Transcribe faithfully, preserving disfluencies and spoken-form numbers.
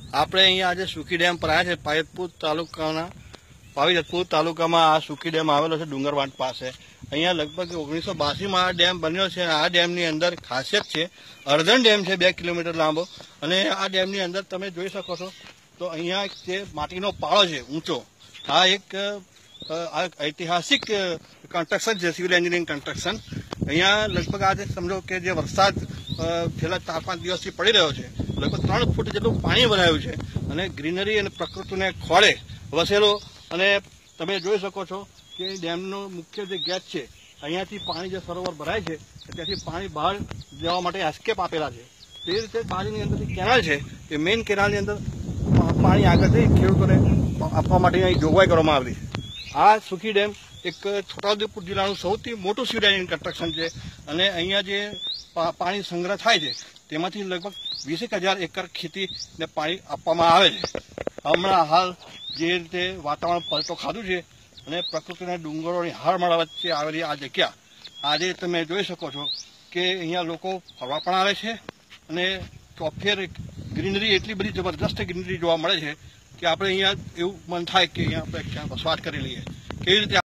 આપણે અહીંયા આજે સુખી ડેમ પર આવ્યા છે. પાવિજેતપુર તાલુકાના પાવિજેતપુર તાલુકામાં આ સુખી ડેમ આવેલો છે ડુંગરવાંટ પાસે. અહીંયા લગભગ ઓગણીસો બાસીમાં આ ડેમ બન્યો છે. આ ડેમની અંદર ખાસિયત છે, અર્ધન ડેમ છે, બે કિલોમીટર લાંબો. અને આ ડેમની અંદર તમે જોઈ શકો છો તો અહીંયા જે માટીનો પાળો છે ઊંચો, આ એક ઐતિહાસિક કન્સ્ટ્રક્શન છે, સિવિલ એન્જિનિયરિંગ કન્સ્ટ્રક્શન. અહીંયા લગભગ આજે સમજો કે જે વરસાદ છેલ્લા ચાર પાંચ દિવસથી પડી રહ્યો છે, લગભગ ત્રણ ફૂટ જેટલું પાણી ભરાયું છે અને ગ્રીનરી અને પ્રકૃતિને ખોળે વસેલો. અને તમે જોઈ શકો છો કે ડેમનો મુખ્ય જે ગેટ છે, અહીંયાથી પાણી જે સરોવર ભરાય છે ત્યાંથી પાણી બહાર જવા માટે એસ્કેપ આપેલા છે. તે રીતે બાજુની અંદર જે કેનાલ છે એ મેઇન કેનાલની અંદર પાણી આગળ જઈ ખેડૂતોને આપવા માટે અહીં જોગવાઈ કરવામાં આવેલી છે. આ સુખી ડેમ એક છોટાઉદેપુર જિલ્લાનું સૌથી મોટું સિવિલ એન્જિનિયરિંગ કન્સ્ટ્રક્શન છે અને અહીંયા જે પાણી સંગ્રહ થાય છે તેમાંથી લગભગ વીસેક હજાર એકર ખેતીને પાણી આપવામાં આવે છે. હમણાં હાલ જે રીતે વાતાવરણ પલટો ખાધું છે અને પ્રકૃતિના ડુંગરોની હારમાળા વચ્ચે આવેલી આ જગ્યા, આજે તમે જોઈ શકો છો કે અહીંયા લોકો ફરવા પણ આવે છે અને ચોફેર ગ્રીનરી એટલી બધી જબરદસ્ત ગ્રીનરી જોવા મળે છે કે આપણે અહીંયા એવું મન થાય કે અહીંયા આપણે ક્યાં વસવાટ કરી લઈએ. કેવી રીતે